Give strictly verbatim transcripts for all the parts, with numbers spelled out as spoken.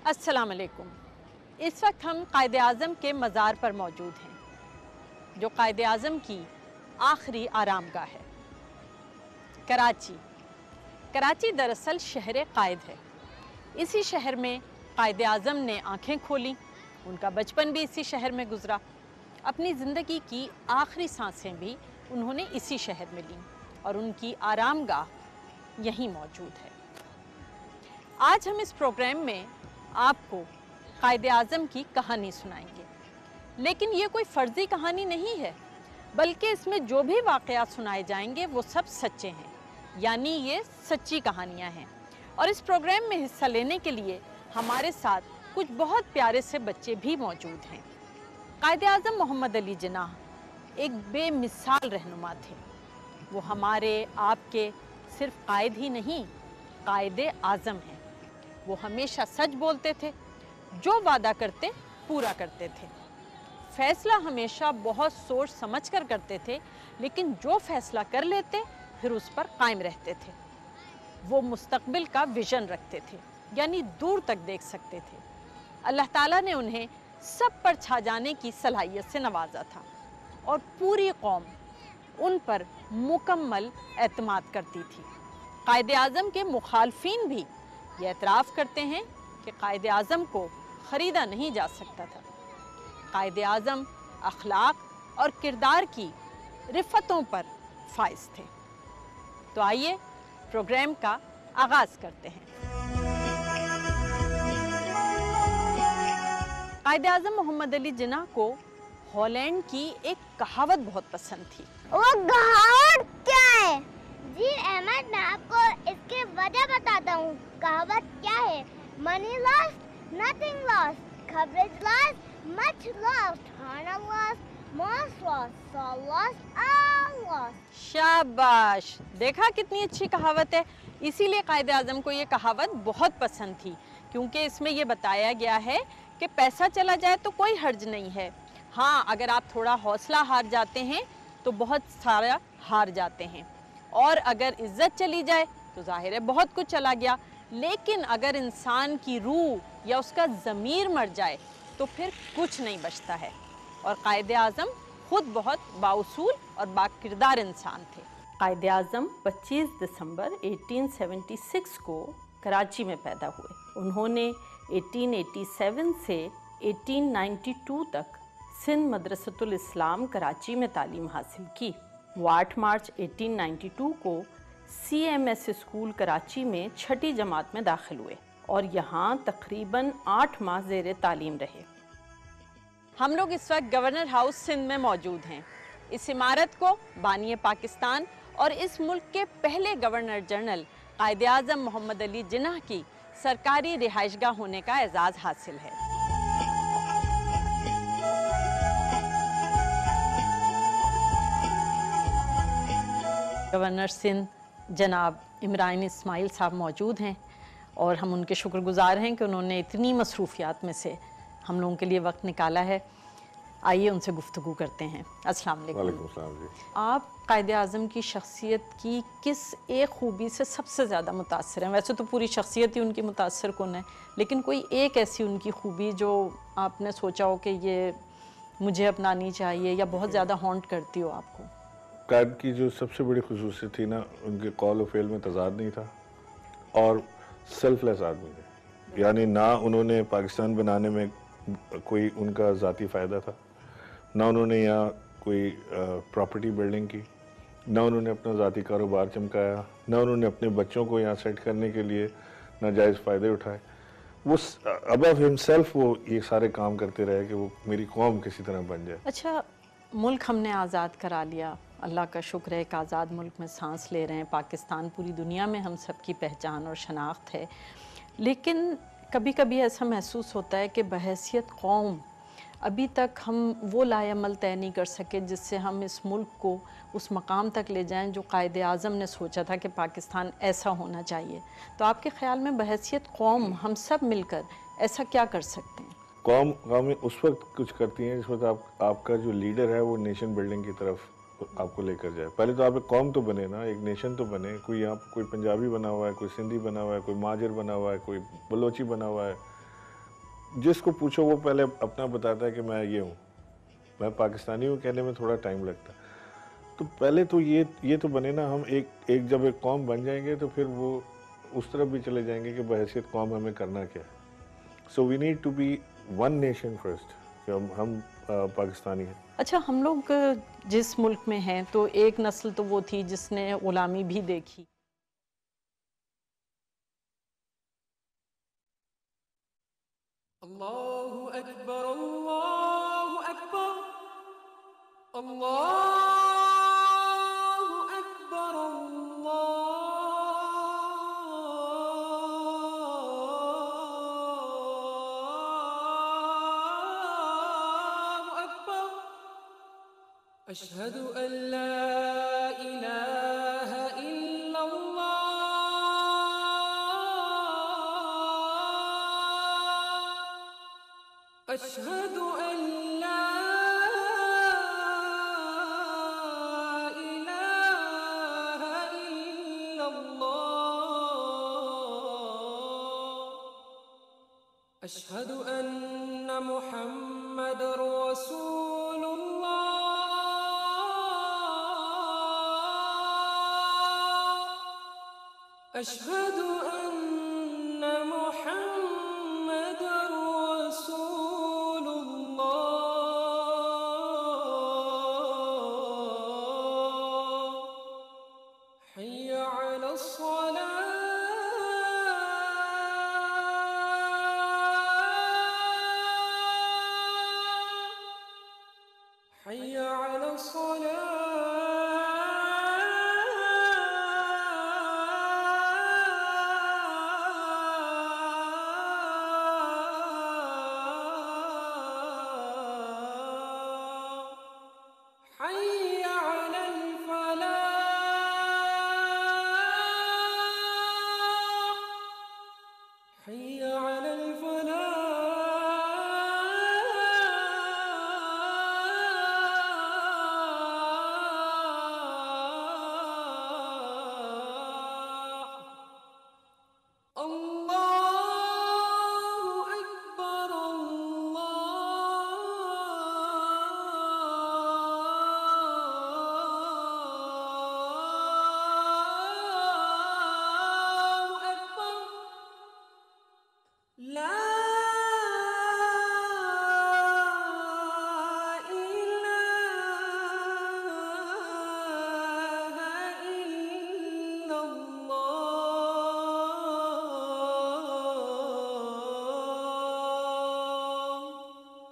अस्सलाम वालेकुम। इस वक्त हम कायदे आज़म के मज़ार पर मौजूद हैं, जो कायदे आज़म की आखिरी आरामगाह है। कराची कराची दरअसल शहर कायद है। इसी शहर में कायदे आज़म ने आँखें खोली। उनका बचपन भी इसी शहर में गुजरा। अपनी ज़िंदगी की आखिरी सांसें भी उन्होंने इसी शहर में लीं और उनकी आरामगाह यहीं मौजूद है। आज हम इस प्रोग्राम में आपको कायदे आज़म की कहानी सुनाएंगे, लेकिन ये कोई फ़र्ज़ी कहानी नहीं है, बल्कि इसमें जो भी वाक़यात सुनाए जाएंगे वो सब सच्चे हैं, यानी ये सच्ची कहानियाँ हैं। और इस प्रोग्राम में हिस्सा लेने के लिए हमारे साथ कुछ बहुत प्यारे से बच्चे भी मौजूद हैं। कायदे आज़म मोहम्मद अली जिन्नाह एक बेमिसाल रहनुमा थे। वो हमारे आपके सिर्फ कायद ही नहीं, कायदे आज़म हैं। वो हमेशा सच बोलते थे, जो वादा करते पूरा करते थे। फैसला हमेशा बहुत सोच समझ कर करते थे, लेकिन जो फैसला कर लेते फिर उस पर कायम रहते थे। वो मुस्तकबिल का विजन रखते थे, यानी दूर तक देख सकते थे। अल्लाह ताला ने उन्हें सब पर छा जाने की सलाहियत से नवाजा था और पूरी कौम उन पर मुकम्मल एतमाद करती थी। कायदे आज़म के मुखालफीन भी ये एतराफ़ करते हैं कि कायदे आज़म को ख़रीदा नहीं जा सकता था। कायदे आज़म अखलाक और किरदार की रिफ़तों पर फाइज़ थे। तो आइए प्रोग्राम का आगाज़ करते हैं। कायदे आज़म मोहम्मद अली जिन्नाह को हॉलैंड की एक कहावत बहुत पसंद थी। वो कहावत क्या है? जी अहमद, मैं आपको इसकी वजह बताता हूँ। कहावत क्या है? Money lost, nothing lost, coverage lost, much lost, khana lost, mass lost, soul lost, all lost. शाबाश, देखा कितनी अच्छी कहावत है। इसीलिए कायदे आज़म को ये कहावत बहुत पसंद थी, क्योंकि इसमें ये बताया गया है कि पैसा चला जाए तो कोई हर्ज नहीं है। हाँ, अगर आप थोड़ा हौसला हार जाते हैं तो बहुत सारा हार जाते हैं, और अगर इज्जत चली जाए तो जाहिर है बहुत कुछ चला गया। लेकिन अगर इंसान की रूह या उसका ज़मीर मर जाए तो फिर कुछ नहीं बचता है। और कायदे आज़म खुद बहुत बाउसूल और बाकिरदार इंसान थे। कायदे आज़म पच्चीस दिसंबर अठारह सौ छिहत्तर को कराची में पैदा हुए। उन्होंने अठारह सौ सत्तासी से अठारह सौ बानवे तक सिंध मदरसतुल इस्लाम कराची में तालीम हासिल की। वो आठ मार्च अठारह सौ बानवे को C M S school Karachi में छठी जमात में दाखिल हुए और यहाँ तकरीबन आठ माह ज़ेर तालीम रहे। हम लोग इस वक्त गवर्नर हाउस सिंध में मौजूद हैं। इस इमारत को बानी पाकिस्तान और इस मुल्क के पहले गवर्नर जनरल कायदे आज़म मोहम्मद अली जिन्नाह की सरकारी रिहाइशगाह होने का एजाज़ हासिल है। गवर्नर सिंध जनाब इमरान इस्माइल साहब मौजूद हैं और हम उनके शुक्रगुजार हैं कि उन्होंने इतनी मसरूफियात में से हम लोगों के लिए वक्त निकाला है। आइए उनसे गुफ्तगू करते हैं। अस्सलाम वालेकुम। वालेकुम सलाम जी। आप कायदे आज़म की शख्सियत की किस एक खूबी से सबसे ज़्यादा मुतासर हैं? वैसे तो पूरी शख्सियत ही उनकी मुतासर कौन है, लेकिन कोई एक ऐसी उनकी खूबी जो आपने सोचा हो कि ये मुझे अपनानी चाहिए या बहुत ज़्यादा हॉन्ट करती हो आपको? कायद की जो सबसे बड़ी खुसूसियत थी ना, उनके कौल और फेल में तजाद नहीं था और सेल्फलेस आदमी थे। यानी ना उन्होंने पाकिस्तान बनाने में कोई उनका ज़ाती फ़ायदा था, ना उन्होंने यहाँ कोई प्रॉपर्टी बिल्डिंग की, ना उन्होंने अपना ज़ाती कारोबार चमकाया, ना उन्होंने अपने बच्चों को यहाँ सेट करने के लिए नाजायज़ फ़ायदे उठाए। वो अबव हिमसेल्फ वो ये सारे काम करते रहे कि वो मेरी कौम किसी तरह बन जाए। अच्छा, मुल्क हमने आज़ाद करा लिया, अल्लाह का शुक्र है, एक आज़ाद मुल्क में सांस ले रहे हैं। पाकिस्तान पूरी दुनिया में हम सब की पहचान और शनाख्त है, लेकिन कभी कभी ऐसा महसूस होता है कि बहैसियत कौम अभी तक हम वो लाएअमल तय नहीं कर सके जिससे हम इस मुल्क को उस मकाम तक ले जाएं जो कायदे आज़म ने सोचा था कि पाकिस्तान ऐसा होना चाहिए। तो आपके ख़्याल में बहैसियत कौम हम सब मिलकर ऐसा क्या कर सकते हैं? कौम कौमें उस वक्त कुछ करती हैं जिस वक्त आप, आपका जो लीडर है वो नेशन बिल्डिंग की तरफ आपको लेकर जाए। पहले तो आप एक कौम तो बने ना, एक नेशन तो बने। कोई यहाँ कोई पंजाबी बना हुआ है, कोई सिंधी बना हुआ है, कोई माजर बना हुआ है, कोई बलोची बना हुआ है, जिसको पूछो वो पहले अपना बताता है कि मैं ये हूँ, मैं पाकिस्तानी हूँ, कहने में थोड़ा टाइम लगता है। तो पहले तो ये ये तो बने ना, हम एक एक जब एक कौम बन जाएंगे तो फिर वो उस तरफ भी चले जाएंगे कि बहैसियत कौम हमें करना क्या है। So we need to be one nation first, कि हम हम आ, पाकिस्तानी हैं। अच्छा, हम लोग जिस मुल्क में हैं तो एक नस्ल तो वो थी जिसने गुलामी भी देखी। अल्लाहु अकबर, अल्लाहु अकबर, अल्लाहु अकबर, अल्लाहु अकबर। अशहदु अन ला इलाहा इल्लल्लाह, अशहदु अन ला इलाहा इल्लल्लाह, अशहदु अन्न मुहम्मदर रसूलुल्लाह, अशहदु अन्न मुहम्मदर रसूलुल्लाह। हय्य अला अस्सलाह, हय्य अला अस्सलाह, हय्य अलल फलाह, हय्य अलल फलाह। अल्लाहु अकबर, अल्लाहु अकबर। ला इलाहा इल्लल्लाह।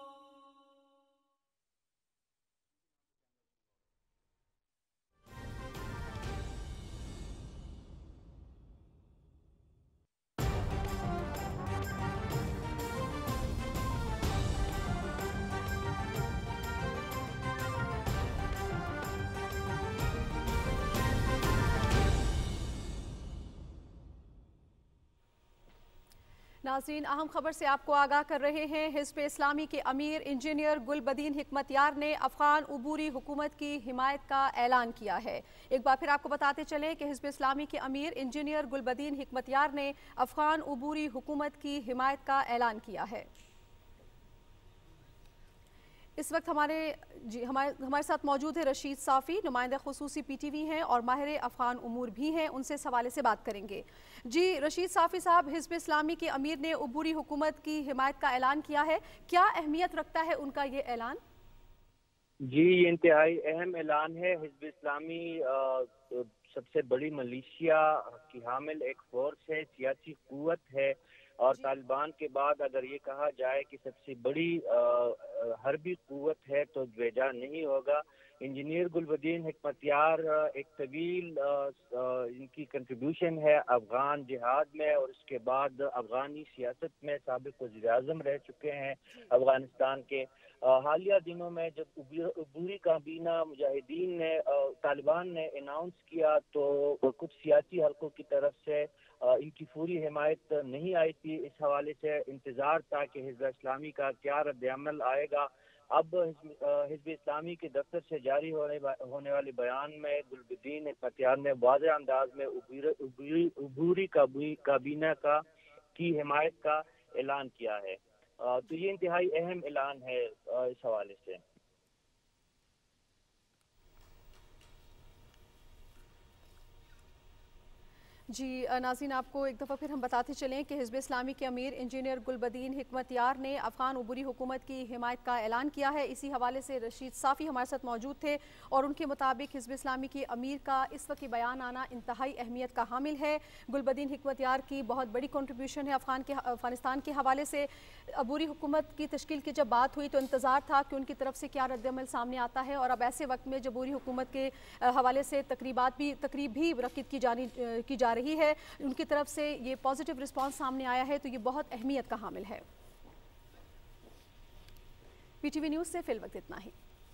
नाज़रीन, अहम खबर से आपको आगाह कर रहे हैं। हिज़्ब इस्लामी के अमीर इंजीनियर गुलबदीन हिकमतयार ने अफ़गान उबूरी हुकूमत की हिमायत का ऐलान किया है। एक बार फिर आपको बताते चलें कि हिज़्ब इस्लामी के अमीर इंजीनियर गुलबदीन हिकमतयार ने अफ़गान उबूरी हुकूमत की हिमायत का ऐलान किया है। इस वक्त हमारे जी हमारे हमारे साथ मौजूद है रशीद साफ़ी, नुमाइंदा खुसूसी पी टी वी हैं और माहिर अफ़गान उमूर भी हैं। उनसे इस हवाले से बात करेंगे। जी रशीद साफ़ी साहब, हिज़्ब इस्लामी के अमीर ने उबूरी हुकूमत की हिमायत का ऐलान किया है, क्या अहमियत रखता है उनका ये ऐलान? जी, ये इंतहाई अहम ऐलान है। हिज़्ब इस्लामी अ, सबसे बड़ी मलेशिया की हामिल एक फोर्स है, सियासी कुव्वत है, और तालिबान के बाद अगर ये कहा जाए कि सबसे बड़ी हर्बी कुव्वत है तो बेजा नहीं होगा। इंजीनियर गुलबदीन हिकमतयार एक तवील इनकी कंट्रीब्यूशन है अफगान जिहाद में, और उसके बाद अफगानी सियासत में साबिक वज़ीर आज़म रह चुके हैं अफगानिस्तान के। हालिया दिनों में जब उबूरी काबीना मुजाहिदीन ने तालिबान ने अनाउंस किया तो कुछ सियासी हलकों की तरफ से इनकी पूरी हिमायत नहीं आई थी। इस हवाले से इंतज़ार था कि हिज़्ब इस्लामी का क्या रद्द-ए-अमल आएगा। अब हिज़्ब इस्लामी के दफ्तर से जारी होने होने वाले बयान में गुलबदीन हिकमतयार ने वाज़ेह अंदाज में उबूरी उबूरी काबीना का की हिमायत का ऐलान किया है। तो ये इंतहाई अहम ऐलान है इस हवाले से। जी नाज़रीन, आपको एक दफ़ा फिर हम बताते चलें कि हिज़्ब इस्लामी के अमीर इंजीनियर गुलबदीन हिकमतयार ने अफ़गान उबूरी हुकूमत की हिमायत का ऐलान किया है। इसी हवाले से रशीद साफ़ी हमारे साथ मौजूद थे और उनके मुताबिक हिज़्ब इस्लामी की अमीर का इस वक्त बयान आना इंतहाई अहमियत का हामिल है। गुलबदीन हिकमतयार की बहुत बड़ी कंट्रीब्यूशन है अफ़गान के अफ़गानिस्तान के हवाले से। अबूरी हुकूमत की तश्कील की जब बात हुई तो इंतज़ार था कि उनकी तरफ से क्या रद्दअमल सामने आता है, और अब ऐसे वक्त में जब अबूरी हुकूमत के हवाले से तकरीबात भी तकरीब भी मुनक्किद की जानी की जा रही है, उनकी तरफ से ये पॉजिटिव रिस्पांस सामने आया है, तो ये बहुत अहमियत का हामिल है। पीटीवी न्यूज़ से फिल वक्त इतना ही।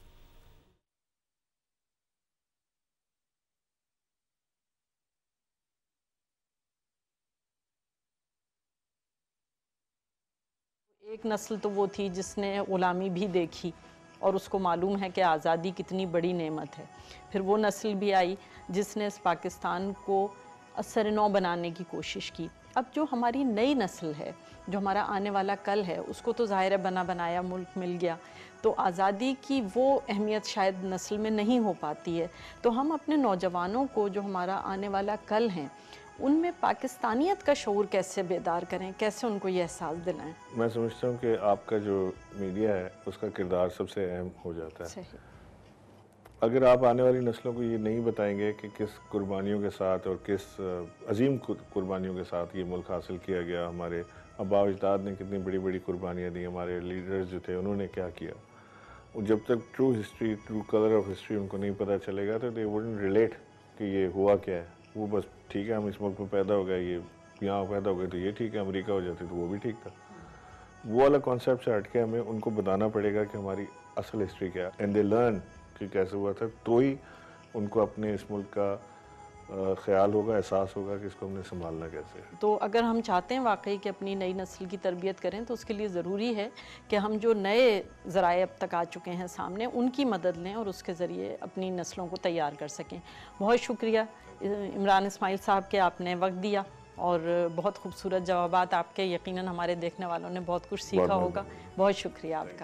एक नस्ल तो वो थी जिसने ग़ुलामी भी देखी और उसको मालूम है कि आज़ादी कितनी बड़ी नेमत है। फिर वो नस्ल भी आई जिसने इस पाकिस्तान को असर नौ बनाने की कोशिश की। अब जो हमारी नई नस्ल है, जो हमारा आने वाला कल है, उसको तो ज़ाहिर है बना बनाया मुल्क मिल गया, तो आज़ादी की वो अहमियत शायद नस्ल में नहीं हो पाती है। तो हम अपने नौजवानों को, जो हमारा आने वाला कल हैं, उनमें पाकिस्तानियत का शऊर कैसे बेदार करें, कैसे उनको ये एहसास दिलाएं? मैं समझता हूँ कि आपका जो मीडिया है उसका किरदार सबसे अहम हो जाता है। सही। अगर आप आने वाली नस्लों को ये नहीं बताएंगे कि किस कुर्बानियों के साथ और किस अजीम कुर्बानियों के साथ ये मुल्क हासिल किया गया, हमारे आबा अजदाद ने कितनी बड़ी बड़ी कुर्बानियाँ दी, हमारे लीडर्स जो थे उन्होंने क्या किया, और जब तक true history, true colour of history उनको नहीं पता चलेगा तो दे वुडंट रिलेट कि ये हुआ क्या है। वो बस ठीक है, हम इस मुल्क में पैदा हो गए, ये यहाँ पैदा हो गए तो ये ठीक है, अमेरिका हो जाती तो वो भी ठीक था। वो वाला कॉन्सेप्ट से हट के हमें उनको बताना पड़ेगा कि हमारी असल हिस्ट्री क्या है, एंड दे लर्न कि कैसे हुआ था, तो ही उनको अपने इस मुल्क का ख्याल होगा, एहसास होगा कि इसको हमने संभालना कैसे है। तो अगर हम चाहते हैं वाकई कि अपनी नई नस्ल की तरबियत करें, तो उसके लिए ज़रूरी है कि हम जो नए ज़राए अब तक आ चुके हैं सामने, उनकी मदद लें और उसके ज़रिए अपनी नस्लों को तैयार कर सकें। बहुत शुक्रिया इमरान इस्माइल साहब के, आपने वक्त दिया और बहुत खूबसूरत जवाबात आपके, यकीनन हमारे देखने वालों ने बहुत कुछ सीखा होगा। बहुत शुक्रिया आपका।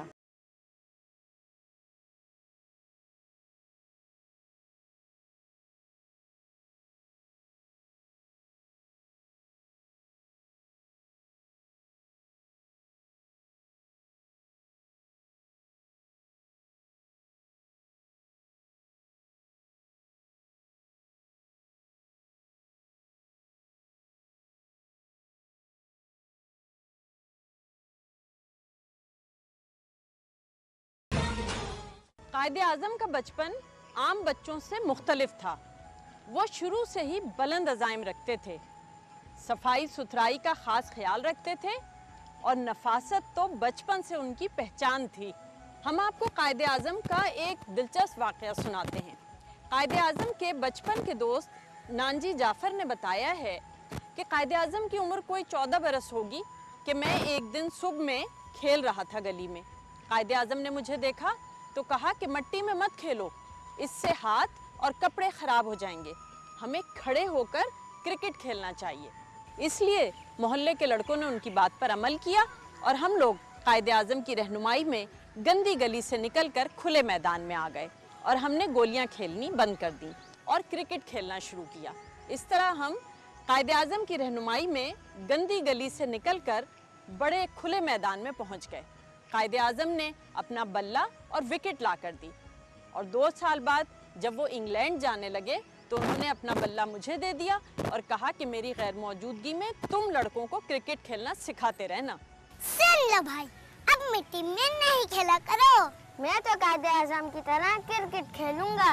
कायदे आज़म का बचपन आम बच्चों से मुख्तलिफ था। वो शुरू से ही बुलंद अज़ाइम रखते थे, सफाई सुथराई का ख़ास ख्याल रखते थे और नफासत तो बचपन से उनकी पहचान थी। हम आपको कायदे आज़म का एक दिलचस्प वाक़या सुनाते हैं। कायदे आज़म के बचपन के दोस्त नानजी जाफ़र ने बताया है कि कायदे आज़म की उम्र कोई चौदह बरस होगी कि मैं एक दिन सुबह में खेल रहा था गली में। कायदे आज़म ने मुझे देखा तो कहा कि मिट्टी में मत खेलो, इससे हाथ और कपड़े ख़राब हो जाएंगे, हमें खड़े होकर क्रिकेट खेलना चाहिए। इसलिए मोहल्ले के लड़कों ने उनकी बात पर अमल किया और हम लोग कायदे आज़म की रहनुमाई में गंदी गली से निकलकर खुले मैदान में आ गए और हमने गोलियां खेलनी बंद कर दी और क्रिकेट खेलना शुरू किया। इस तरह हम कायदे आज़म की रहनुमाई में गंदी गली से निकलकर बड़े खुले मैदान में पहुंच गए। कायदे आज़म ने अपना बल्ला और विकेट ला कर दी और दो साल बाद जब वो इंग्लैंड जाने लगे तो उन्होंने अपना बल्ला मुझे दे दिया और कहा कि मेरी गैर मौजूदगी में तुम लड़कों को क्रिकेट खेलना सिखाते रहना। सुन लो भाई, अब मिट्टी में नहीं खेला करो, मैं तो कायदे आज़म की तरह क्रिकेट खेलूंगा।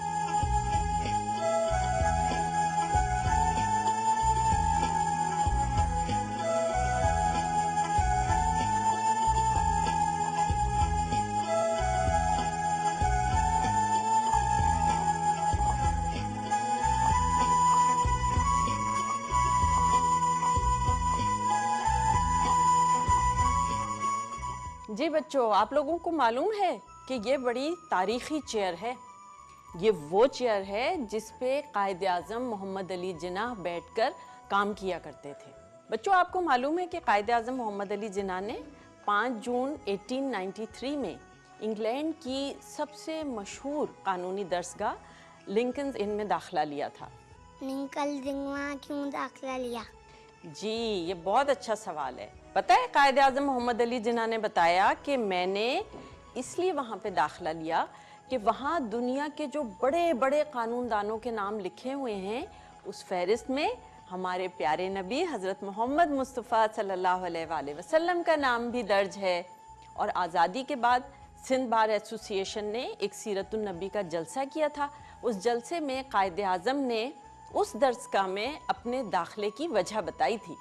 जी बच्चों, आप लोगों को मालूम है कि ये बड़ी तारीखी चेयर है। ये वो चेयर है जिस पे कायदे आज़म मोहम्मद अली जिन्नाह बैठकर काम किया करते थे। बच्चों, आपको मालूम है कि कायदे आज़म मोहम्मद अली जिन्नाह ने पाँच जून अठारह सौ तिरानवे में इंग्लैंड की सबसे मशहूर कानूनी दरसगाह लिंकन्स इन में दाखिला लिया था? लिंकन जिंगवा क्यों दाखिला लिया? जी, ये बहुत अच्छा सवाल है। पता है, कायदे आज़म मोहम्मद अली जिन्ना ने बताया कि मैंने इसलिए वहाँ पे दाखिला लिया कि वहाँ दुनिया के जो बड़े बड़े कानूनदानों के नाम लिखे हुए हैं, उस फहरिस्त में हमारे प्यारे नबी हज़रत मोहम्मद मुस्तफ़ा सल्लल्लाहु अलैहि वसल्लम का नाम भी दर्ज है। और आज़ादी के बाद सिंध बार एसोसिएशन ने एक सीरतुन नबी का जलसा किया था। उस जलसे में कायदे आज़म ने उस दरसगाह में अपने दाखिले की वजह बताई थी।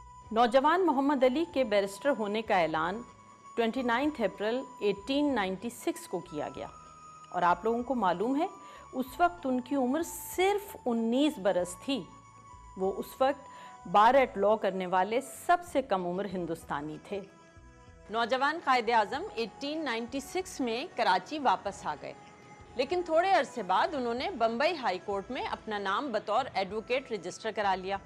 नौजवान मोहम्मद अली के बैरिस्टर होने का ऐलान उनतीस अप्रैल अठारह सौ छियानवे को किया गया और आप लोगों को मालूम है उस वक्त उनकी उम्र सिर्फ उन्नीस बरस थी। वो उस वक्त बार एट लॉ करने वाले सबसे कम उम्र हिंदुस्तानी थे। नौजवान कायदे आज़म अठारह सौ छियानवे में कराची वापस आ गए, लेकिन थोड़े अरसे बाद उन्होंने बम्बई हाई कोर्ट में अपना नाम बतौर एडवोकेट रजिस्टर करा लिया।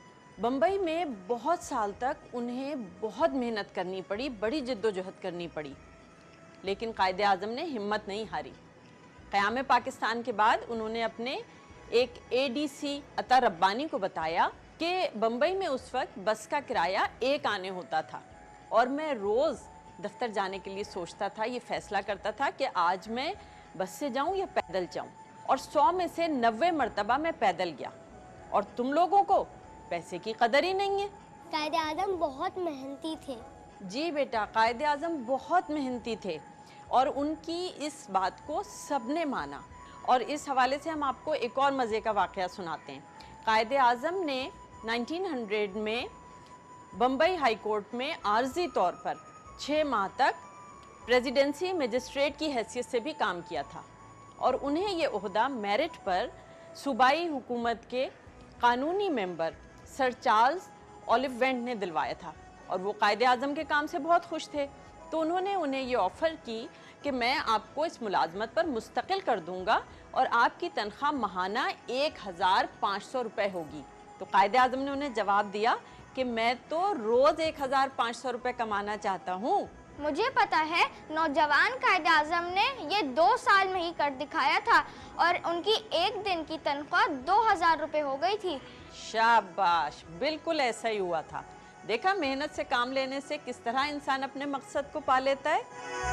बम्बई में बहुत साल तक उन्हें बहुत मेहनत करनी पड़ी, बड़ी जिद्दोजहद करनी पड़ी, लेकिन कायदे आज़म ने हिम्मत नहीं हारी। क़याम पाकिस्तान के बाद उन्होंने अपने एक एडीसी अता रब्बानी को बताया कि बम्बई में उस वक्त बस का किराया एक आने होता था और मैं रोज़ दफ्तर जाने के लिए सोचता था, ये फ़ैसला करता था कि आज मैं बस से जाऊं या पैदल जाऊं, और सौ में से नब्बे मरतबा मैं पैदल गया। और तुम लोगों को पैसे की कदर ही नहीं है। कायदे आज़म बहुत मेहनती थे। जी बेटा, कायदे आज़म बहुत मेहनती थे और उनकी इस बात को सबने माना। और इस हवाले से हम आपको एक और मज़े का वाक़या सुनाते हैं। कायदे आज़म ने उन्नीस सौ में बम्बई हाई कोर्ट में आर्जी तौर पर छः माह तक प्रेसिडेंसी मजिस्ट्रेट की हैसियत से भी काम किया था और उन्हें ये ओहदा मेरिट पर सूबाई हुकूमत के कानूनी मेंबर सर चार्ल्स ओलिवेंट ने दिलवाया था और वो कायदे आज़म के काम से बहुत खुश थे। तो उन्होंने उन्हें ये ऑफ़र की कि मैं आपको इस मुलाजमत पर मुस्तकिल कर दूंगा और आपकी तनख्वाह माहाना एक हज़ार पाँच सौ रुपये होगी। तो कायदे आज़म ने उन्हें जवाब दिया कि मैं तो रोज़ एक हज़ार पाँच सौ रुपये कमाना चाहता हूँ। मुझे पता है नौजवान कायदे आज़म ने ये दो साल में ही कर दिखाया था और उनकी एक दिन की तनख्वाह दो हजार रुपये हो गई थी। शाबाश, बिल्कुल ऐसा ही हुआ था। देखा, मेहनत से काम लेने से किस तरह इंसान अपने मकसद को पा लेता है।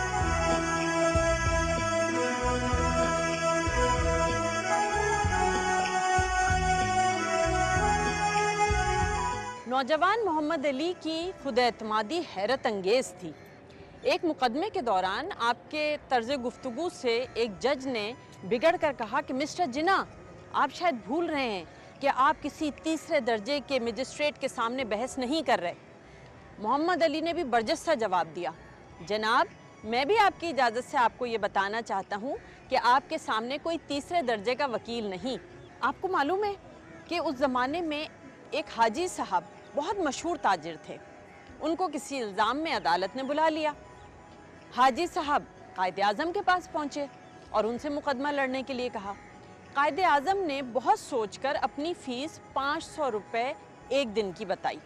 नौजवान मोहम्मद अली की खुद एतमादी हैरत अंगेज थी। एक मुकदमे के दौरान आपके तर्ज गुफ्तगू से एक जज ने बिगड़ कर कहा कि मिस्टर जिन्ना, आप शायद भूल रहे हैं कि आप किसी तीसरे दर्जे के मजिस्ट्रेट के सामने बहस नहीं कर रहे। मोहम्मद अली ने भी बर्जस्ता जवाब दिया, जनाब, मैं भी आपकी इजाज़त से आपको ये बताना चाहता हूँ कि आपके सामने कोई तीसरे दर्जे का वकील नहीं। आपको मालूम है कि उस ज़माने में एक हाजी साहब बहुत मशहूर ताजिर थे, उनको किसी इल्ज़ाम में अदालत ने बुला लिया। हाजी साहब कायदे आज़म के पास पहुँचे और उनसे मुकदमा लड़ने के लिए कहा। कायदे आज़म ने बहुत सोचकर अपनी फ़ीस पाँच सौ रुपये एक दिन की बताई।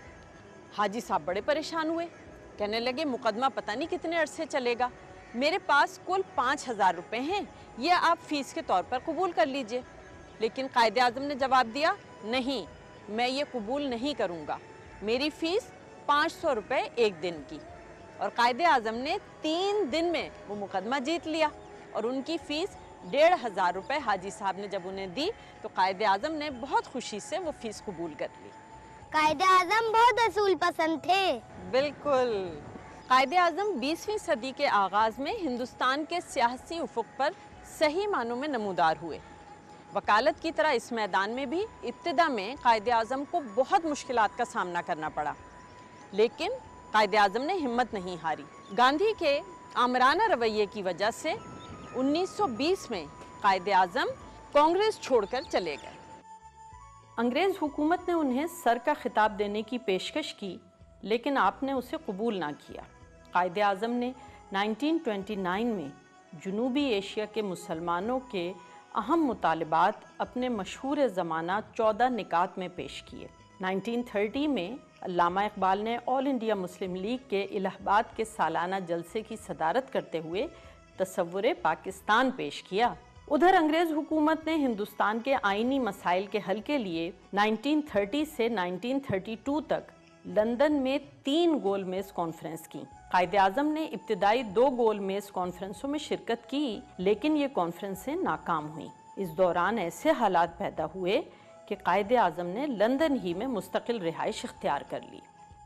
हाजी साहब बड़े परेशान हुए, कहने लगे मुकदमा पता नहीं कितने अरसे चलेगा, मेरे पास कुल पाँच हज़ार रुपये हैं, ये आप फ़ीस के तौर पर कबूल कर लीजिए। लेकिन कायदे आज़म ने जवाब दिया, नहीं, मैं ये कबूल नहीं करूँगा, मेरी फ़ीस पाँच सौ रुपये एक दिन की। और कायदे आज़म ने तीन दिन में वो मुकदमा जीत लिया और उनकी फ़ीस डेढ़ हज़ार रुपये हाजी साहब ने जब उन्हें दी तो कायदे आज़म ने बहुत खुशी से वो फ़ीस कबूल कर ली। कायदे आज़म बहुत असूल पसंद थे। बिल्कुल। कायदे आज़म बीसवीं सदी के आगाज़ में हिंदुस्तान के सियासी उफुक पर सही मानों में नमूदार हुए। वकालत की तरह इस मैदान में भी इब्तिदा में कायदे आज़म को बहुत मुश्किलात का सामना करना पड़ा, लेकिन कायदे आज़म ने हिम्मत नहीं हारी। गांधी के आमराना रवैये की वजह से उन्नीस सौ बीस में कायदे आज़म कांग्रेस छोड़कर चले गए। अंग्रेज़ हुकूमत ने उन्हें सर का खिताब देने की पेशकश की, लेकिन आपने उसे कबूल ना किया। कायदे आज़म ने उन्नीस सौ उनतीस में जनूबी एशिया के मुसलमानों के अहम मुतालिबात अपने मशहूर ज़माना चौदह निकात में पेश किए। उन्नीस सौ तीस में अल्लामा इकबाल ने ऑल इंडिया मुस्लिम लीग के इलाहाबाद के सालाना जलसे की सदारत करते हुए तसव्वुर पाकिस्तान पेश किया। उधर अंग्रेज़ हुकूमत ने हिंदुस्तान के आइनी मसाइल के हल के लिए नाइनटीन थर्टी से नाइनटीन थर्टी टू तक लंदन में तीन गोल मेज़ कॉन्फ्रेंस की। कायदे आज़म ने इब्तिदाई दो गोल मेज़ कॉन्फ्रेंसों में शिरकत की, लेकिन ये कॉन्फ्रेंसें नाकाम हुई। इस दौरान ऐसे हालात पैदा हुए कि कायदे आज़म ने लंदन ही में मुस्तकिल रिहाइश इख्तियार कर ली।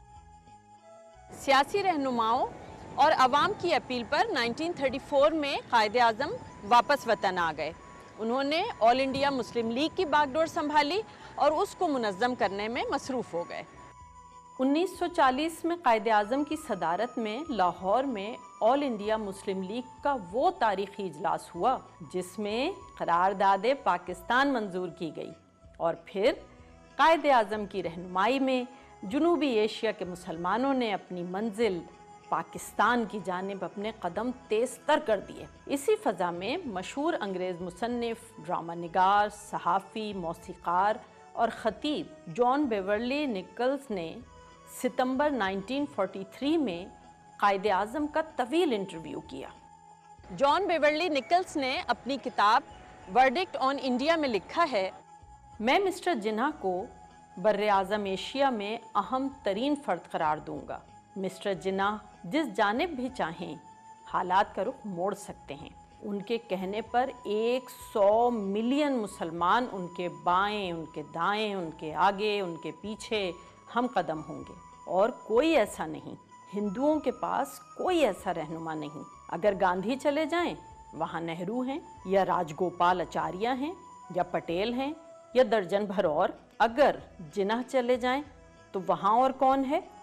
सियासी रहनुमाओं और अवाम की अपील पर नाइनटीन थर्टी फोर में कायदे आज़म वापस वतन आ गए। उन्होंने ऑल इंडिया मुस्लिम लीग की बागडोर संभाली और उसको मुनज़्ज़म करने में मसरूफ़ हो गए। उन्नीस सौ चालीस में कायदे आज़म की सदारत में लाहौर में ऑल इंडिया मुस्लिम लीग का वो तारीख़ी इजलास हुआ जिसमें करारदाद पाकिस्तान मंजूर की गई और फिर कायदे आज़म की रहनुमाई में जनूबी एशिया के मुसलमानों ने अपनी मंजिल पाकिस्तान की जानिब अपने कदम तेज़ तर कर दिए। इसी फ़ज़ा में मशहूर अंग्रेज़ मुसन्निफ़, ड्रामा निगार, सहाफ़ी, मौसीक़ार और ख़तीब जॉन बेवर्ली निकल्स ने सितंबर नाइनटीन फोर्टी थ्री में कायदे आज़म का तवील इंटरव्यू किया। जॉन बेवर्ली निकल्स ने अपनी किताब वर्डिक्ट ऑन इंडिया में लिखा है, मैं मिस्टर जिन्ना को बर्रे आज़म एशिया में अहम तरीन फ़र्द करार दूंगा। मिस्टर जिन्ना जिस जानिब भी चाहें हालात का रुख मोड़ सकते हैं। उनके कहने पर एक सौ मिलियन मुसलमान उनके बाएं, उनके दाएं, उनके आगे, उनके पीछे हम कदम होंगे और कोई ऐसा नहीं, हिंदुओं के पास कोई ऐसा रहनुमा नहीं। अगर गांधी चले जाएं, वहाँ नेहरू हैं या राजगोपाल आचार्य हैं या पटेल हैं या दर्जन भर और। अगर जिन्ना चले जाएं तो वहाँ और कौन है?